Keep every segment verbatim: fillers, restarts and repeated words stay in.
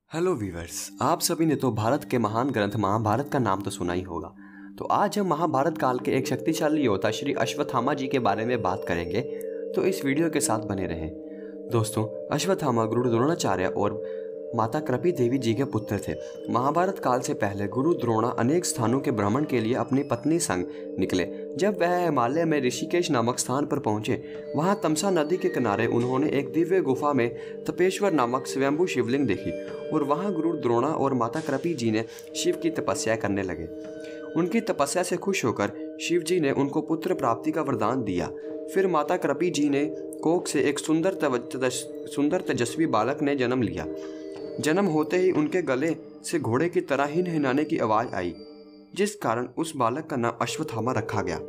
Hello viewers, आप सभी ने तो भारत के महान ग्रंथ महाभारत का नाम तो सुना ही होगा। तो आज हम महाभारत काल के एक शक्तिशाली योद्धा श्री अश्वत्थामा जी के बारे में बात करेंगे, तो इस वीडियो के साथ बने रहें। दोस्तों, अश्वत्थामा गुरु द्रोणाचार्य और माता कृपी देवी जी के पुत्र थे। महाभारत काल से पहले गुरु द्रोणा अनेक स्थानों के भ्रमण के लिए अपनी पत्नी संग निकले। जब वह हिमालय में ऋषिकेश नामक स्थान पर पहुंचे, वहां तमसा नदी के किनारे उन्होंने एक दिव्य गुफा में तपेश्वर नामक स्वयंभू शिवलिंग देखी और वहां गुरु द्रोणा और माता कृपी जी ने शिव की तपस्या करने लगे। उनकी तपस्या से खुश होकर शिव जी ने उनको पुत्र प्राप्ति का वरदान दिया। फिर माता कृपी जी ने कोख से एक सुंदर तवज, सुंदर तेजस्वी बालक ने जन्म लिया। जन्म होते ही उनके गले से घोड़े की तरह हिन हिनाने की आवाज आई, जिस कारण उस बालक का नाम अश्वत्थामा रखा गया।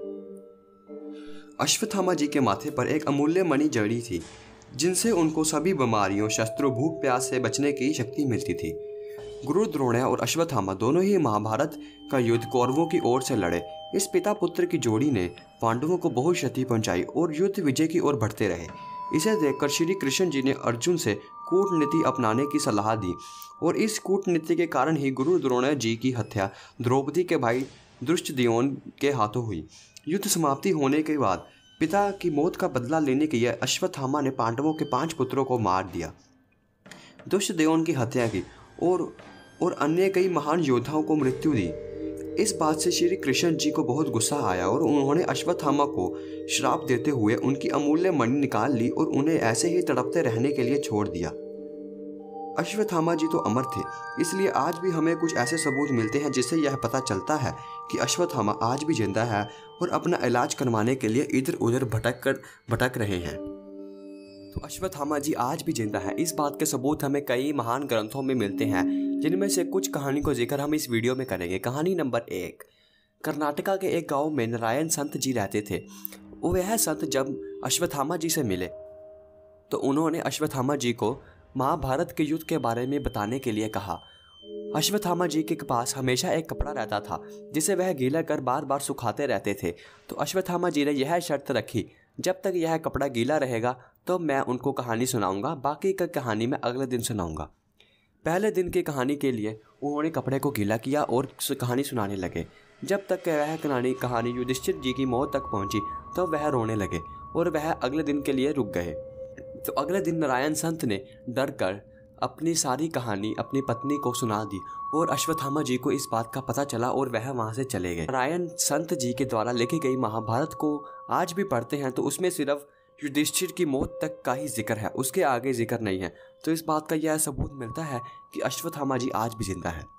अश्वत्थामा जी के माथे पर एक अमूल्य मणि जड़ी थी, जिनसे उनको सभी बीमारियों, शस्त्रों, भूख प्यास से बचने की शक्ति मिलती थी। गुरु द्रोण और अश्वत्थामा दोनों ही महाभारत का युद्ध कौरवों की ओर से लड़े। इस पिता पुत्र की जोड़ी ने पांडवों को बहुत क्षति पहुंचाई और युद्ध विजय की ओर बढ़ते रहे। इसे देखकर श्री कृष्ण जी ने अर्जुन से कूटनीति अपनाने की सलाह दी और इस कूटनीति के कारण ही गुरु द्रोण जी की हत्या द्रौपदी के भाई दुष्टद्युम्न के हाथों हुई। युद्ध समाप्ति होने के बाद पिता की मौत का बदला लेने के लिए अश्वत्थामा ने पांडवों के पांच पुत्रों को मार दिया, दुष्टद्युम्न की हत्या की और और अन्य कई महान योद्धाओं को मृत्यु दी। इस बात से श्री कृष्ण जी को बहुत गुस्सा आया और उन्होंने अश्वत्थामा को श्राप देते हुए उनकी अमूल्य मणि निकाल ली और उन्हें ऐसे ही तड़पते रहने के लिए छोड़ दिया। अश्वत्थामा जी तो अमर थे, इसलिए आज भी हमें कुछ ऐसे सबूत मिलते हैं जिससे यह पता चलता है कि अश्वत्थामा आज भी जिंदा है और अपना इलाज करवाने के लिए इधर उधर भटक कर भटक रहे हैं। तो अश्वत्थामा जी आज भी जिंदा है, इस बात के सबूत हमें कई महान ग्रंथों में मिलते हैं, जिनमें से कुछ कहानी को जिक्र हम इस वीडियो में करेंगे। कहानी नंबर एक। कर्नाटका के एक गांव में नारायण संत जी रहते थे। वह संत जब अश्वत्थामा जी से मिले तो उन्होंने अश्वत्थामा जी को महाभारत के युद्ध के बारे में बताने के लिए कहा। अश्वत्थामा जी के पास हमेशा एक कपड़ा रहता था जिसे वह गीला कर बार बार सुखाते रहते थे। तो अश्वत्थामा जी ने यह शर्त रखी, जब तक यह कपड़ा गीला रहेगा तो मैं उनको कहानी सुनाऊंगा, बाकी का कहानी मैं अगले दिन सुनाऊंगा। पहले दिन की कहानी के लिए उन्होंने कपड़े को गीला किया और कहानी सुनाने लगे। जब तक वह कहानी कहानी युधिष्ठिर जी की मौत तक पहुंची तो वह रोने लगे और वह अगले दिन के लिए रुक गए। तो अगले दिन नारायण संत ने डर कर अपनी सारी कहानी अपनी पत्नी को सुना दी और अश्वत्थामा जी को इस बात का पता चला और वह वहां से चले गए। नारायण संत जी के द्वारा लिखी गई महाभारत को आज भी पढ़ते हैं तो उसमें सिर्फ युधिष्ठिर की मौत तक का ही जिक्र है, उसके आगे जिक्र नहीं है। तो इस बात का यह सबूत मिलता है कि अश्वत्थामा जी आज भी जिंदा है।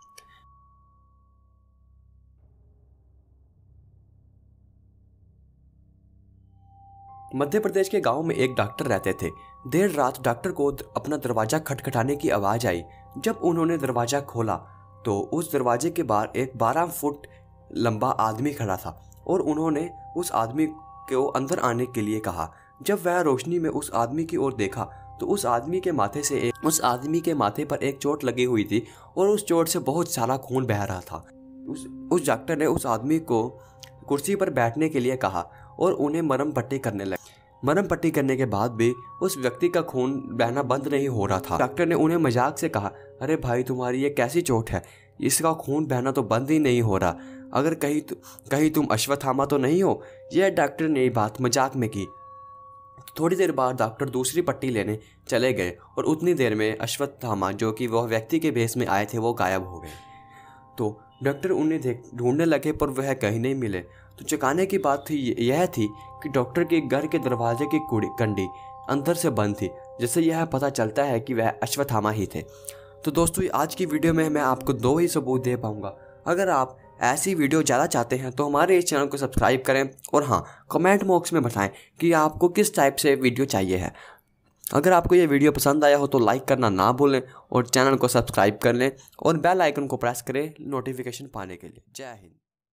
मध्य प्रदेश के गांव में एक डॉक्टर रहते थे। देर रात डॉक्टर को अपना दरवाजा खटखटाने की आवाज आई। जब उन्होंने दरवाजा खोला तो उस दरवाजे के बाहर एक बारह फुट लंबा आदमी खड़ा था और उन्होंने उस आदमी को अंदर आने के लिए कहा। जब वह रोशनी में उस आदमी की ओर देखा तो उस आदमी के माथे से एक उस आदमी के माथे पर एक चोट लगी हुई थी और उस चोट से बहुत सारा खून बह रहा था। उस उस डॉक्टर ने उस आदमी को कुर्सी पर बैठने के लिए कहा और उन्हें मरहम पट्टी करने लगे। मरहम पट्टी करने के बाद भी उस व्यक्ति का खून बहना बंद नहीं हो रहा था। डॉक्टर ने उन्हें मजाक से कहा, अरे भाई, तुम्हारी ये कैसी चोट है, इसका खून बहना तो बंद ही नहीं हो रहा, अगर कहीं कहीं तुम अश्वत्थामा तो नहीं हो। यह डॉक्टर ने बात मजाक में की। थोड़ी देर बाद डॉक्टर दूसरी पट्टी लेने चले गए और उतनी देर में अश्वत्थामा, जो कि वह व्यक्ति के भेष में आए थे, वो गायब हो गए। तो डॉक्टर उन्हें देख ढूंढने लगे पर वह कहीं नहीं मिले। तो चौंकाने की बात थी यह थी कि डॉक्टर के घर के दरवाजे की कुंडी अंदर से बंद थी, जिससे यह पता चलता है कि वह अश्वत्थामा ही थे। तो दोस्तों, आज की वीडियो में मैं आपको दो ही सबूत दे पाऊंगा। अगर आप ऐसी वीडियो ज़्यादा चाहते हैं तो हमारे इस चैनल को सब्सक्राइब करें और हाँ, कमेंट बॉक्स में बताएं कि आपको किस टाइप से वीडियो चाहिए है। अगर आपको ये वीडियो पसंद आया हो तो लाइक करना ना भूलें और चैनल को सब्सक्राइब कर लें और बेल आइकन को प्रेस करें नोटिफिकेशन पाने के लिए। जय हिंद।